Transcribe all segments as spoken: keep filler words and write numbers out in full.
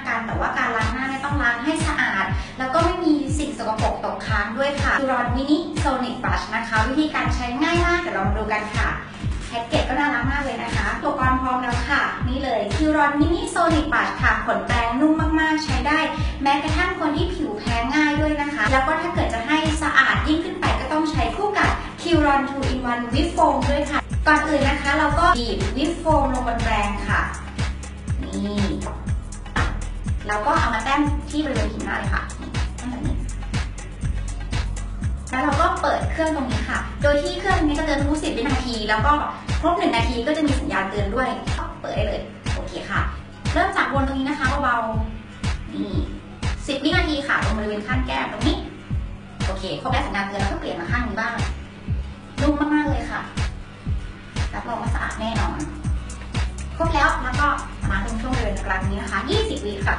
กันแต่ว่าการล้างหน้าเนี่ยต้องล้างให้สะอาดแล้วก็ไม่มีสิ่งสกปรกตกค้างด้วยค่ะคิวรอนมินิโซนิกบลัชนะคะวิธีการใช้ง่ายมากเดี๋ยวเรามาดูกันค่ะแพ็กเกจก็น่ารักมากเลยนะคะอุปกรณ์พร้อมแล้วค่ะนี่เลยคิวรอนมินิโซนิกบลัชค่ะขนแปรงนุ่มมากๆใช้ได้แม้กระทั่งคนที่ผิวแพ้ง่ายด้วยนะคะแล้วก็ถ้าเกิดจะให้สะอาดยิ่งขึ้นไปก็ต้องใช้คู่กับคิวรอน ทู อิน วัน วิปโฟมด้วยค่ะก่อนอื่นนะคะเราก็บีบวิปโฟมลงบนแปรงค่ะนี่แล้วก็เอามาแต้มที่บริเวณผิวหน้าเลยค่ะแบบนี้แล้วเราก็เปิดเครื่องตรงนี้ค่ะโดยที่เครื่องนี้จะเตือนทุกสิบวินาทีแล้วก็ครบหนึ่งนาทีก็จะมีสัญญาณเตือนด้วยเปิดได้เลยโอเคค่ะเริ่มจากวนตรงนี้นะคะเบาๆนี่สิบวินาทีค่ะตรงบริเวณข้างแก้มตรงนี้โอเคครบแล้วสัญญาณเตือนแล้วก็เปลี่ยนมาข้างนี้บ้างนุ่มมากๆเลยค่ะรับรองว่าสะอาดแน่นอนครบแล้วแล้วก็มาตรงช่วงบริเวณกลางนี้นะคะยี่สิบวิค่ะ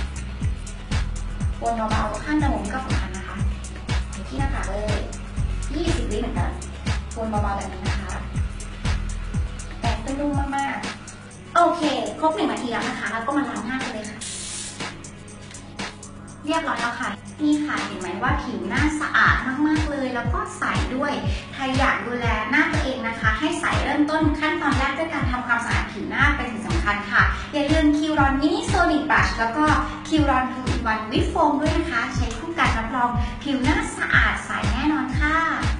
วนเบาๆข้างจมูกก็สำคัญนะคะที่หน้าผากเลยยี่สิบวิเหมือนกันวนเบาๆแบบนี้นะคะแต่เป็นนุ่มมากๆโอเคครบหนึ่งนาทีแล้วนะคะแล้วก็มาล้างหน้ากันเลยค่ะเรียบร้อยแล้วค่ะนี่ค่ะเห็นไหมว่าผิวหน้าสะอาดมากๆเลยแล้วก็ใสด้วยใครอยากดูแลหน้าตัวเองนะคะให้ใสเริ่มต้นขั้นตอนแรกด้วยการทำความสะอาดผิวหน้าเป็นสิ่งสำคัญค่ะอย่าลืมคิวรอนมินิโซนิกบลัชแล้วก็คิวรอน ทู อิน วัน วิปโฟมด้วยนะคะใช้คู่กันรับรองผิวหน้าสะอาดใสแน่นอนค่ะ